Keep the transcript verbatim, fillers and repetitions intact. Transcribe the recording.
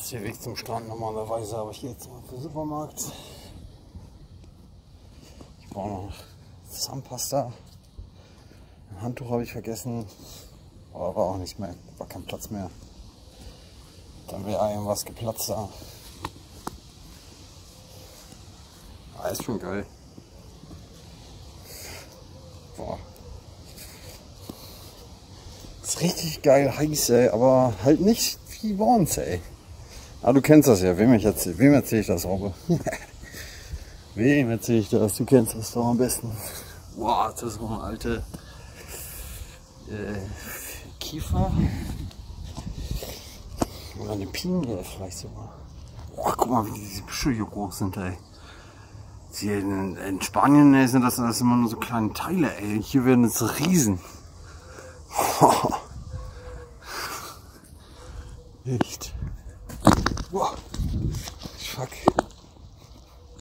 ist der Weg zum Strand normalerweise, aber ich gehe jetzt mal zum Supermarkt. Ich brauche noch Zahnpasta. Ein Handtuch habe ich vergessen, aber war auch nicht mehr, war kein Platz mehr. Dann wäre irgendwas geplatzt da. Ah, ist schon geil. Boah. Ist richtig geil heiß, ey, aber halt nicht wie bei uns, ey. Ah, du kennst das ja. Wem, ich erzähl, wem erzähle ich das, Robbe? Wem erzähle ich das? Du kennst das doch am besten. Boah, das ist so eine alte äh, Kiefer. Oder eine Pinie vielleicht sogar. Boah, guck mal, wie diese Büsche hier groß sind, ey. Hier in, in Spanien ey, sind das, das immer nur so kleine Teile, ey. Hier werden es Riesen. Echt. Boah. Fuck.